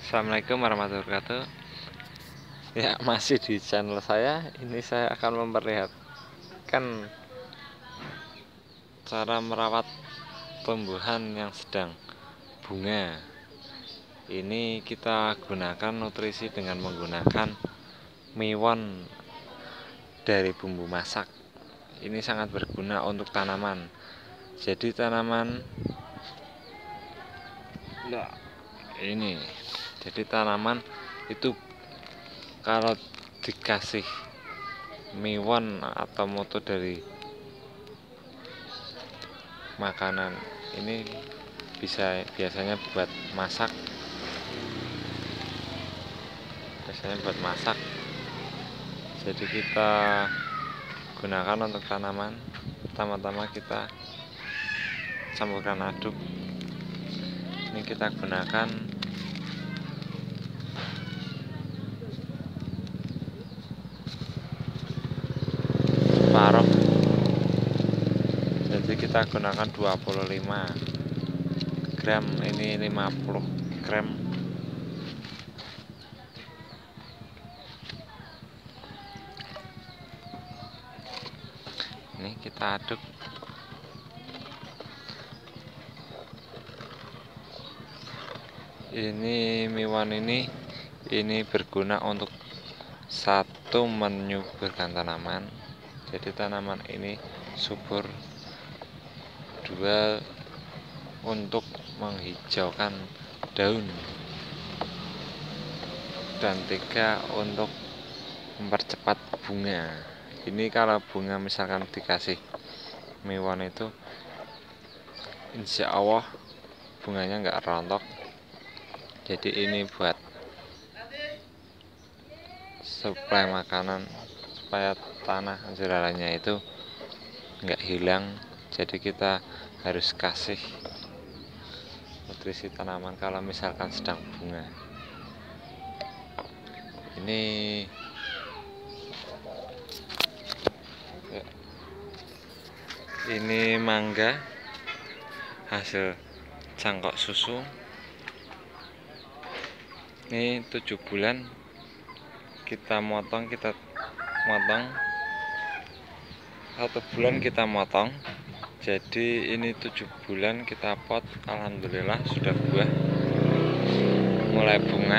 Assalamualaikum warahmatullahi wabarakatuh. Ya, masih di channel saya. Ini saya akan memperlihatkan cara merawat tumbuhan yang sedang bunga. Ini kita gunakan nutrisi dengan menggunakan miwon dari bumbu masak. Ini sangat berguna untuk tanaman. Jadi tanaman itu kalau dikasih miwon atau mutu dari makanan ini biasanya buat masak, jadi kita gunakan untuk tanaman. Pertama-tama kita campurkan aduk. Ini kita gunakan separuh, jadi kita gunakan 25 gram, ini 50 gram. Ini kita aduk. Ini miwon ini berguna untuk satu, menyuburkan tanaman, jadi tanaman ini subur. Dua, untuk menghijaukan daun. Dan tiga, untuk mempercepat bunga. Ini kalau bunga misalkan dikasih miwon itu, insya Allah bunganya nggak rontok. Jadi ini buat suplai makanan supaya tanah jelalanya itu nggak hilang. Jadi kita harus kasih nutrisi tanaman kalau misalkan sedang bunga. Ini mangga hasil cangkok susu. Ini 7 bulan kita motong, 1 bulan kita motong. Jadi ini 7 bulan kita pot. Alhamdulillah sudah buah, mulai bunga.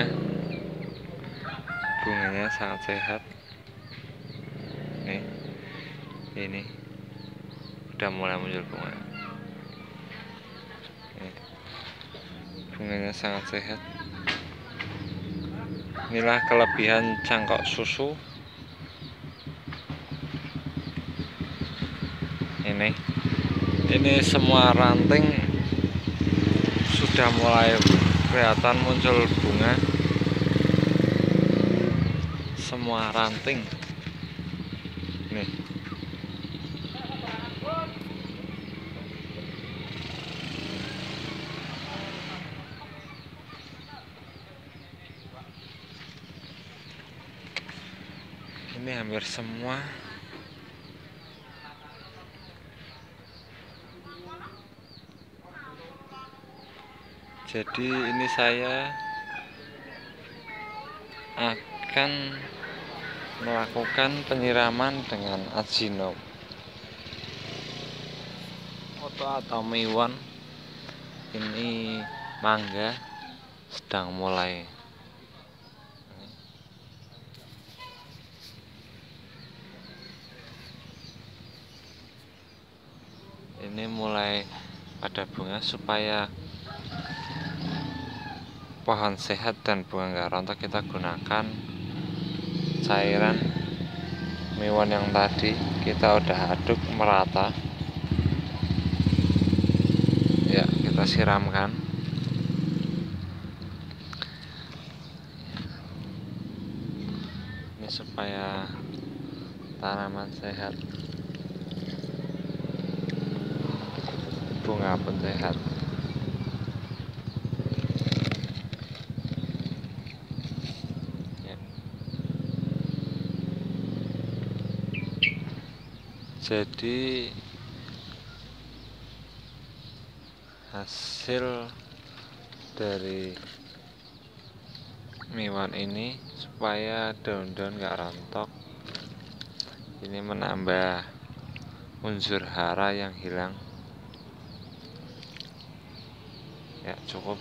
Bunganya sangat sehat. Ini udah mulai muncul bunga. Bunganya sangat sehat. Inilah kelebihan cangkok susu. Ini semua ranting sudah mulai kelihatan muncul bunga. Semua ranting. Ini hampir semua. Jadi ini saya akan melakukan penyiraman dengan Ajinomoto atau miwon. Ini mangga sedang mulai pada bunga. Supaya pohon sehat dan bunga nggak rontok, kita gunakan cairan miwon yang tadi kita udah aduk merata. Ya, kita siramkan. Ini supaya tanaman sehat, bunga pun sehat. Jadi hasil dari miwan ini supaya daun-daun gak rontok. Ini menambah unsur hara yang hilang. Ya, cukup.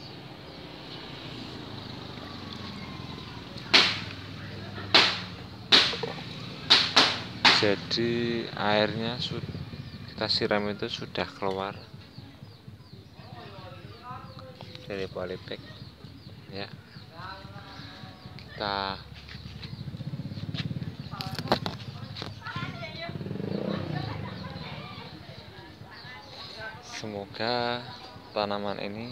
Jadi airnya kita siram itu sudah keluar dari polybag. Ya, kita semoga tanaman ini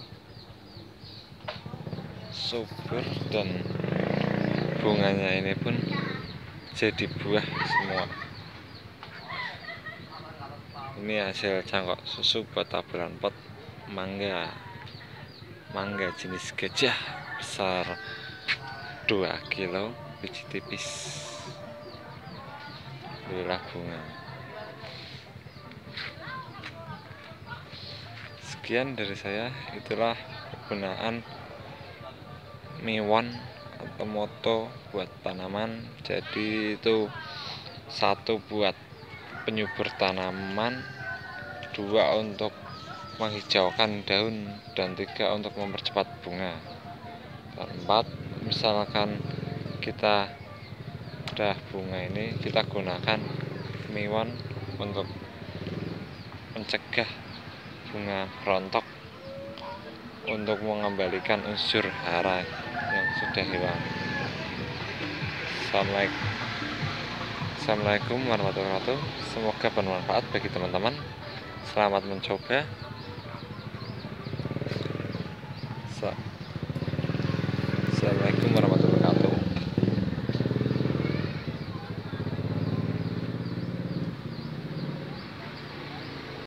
subur dan bunganya ini pun jadi buah semua. Ini hasil cangkok susu buat taburan pot mangga jenis gajah besar 2 kilo, biji tipis. Inilah bunga. Sekian dari saya, itulah penggunaan miwan atau moto buat tanaman. Jadi itu 1 buat penyubur tanaman, 2 untuk menghijaukan daun, dan 3 untuk mempercepat bunga, dan 4 misalkan kita udah bunga ini, kita gunakan miwan untuk mencegah bunga rontok, untuk mengembalikan unsur hara yang sudah hilang. Assalamualaikum warahmatullahi wabarakatuh. Semoga bermanfaat bagi teman-teman. Selamat mencoba. Assalamualaikum warahmatullahi wabarakatuh.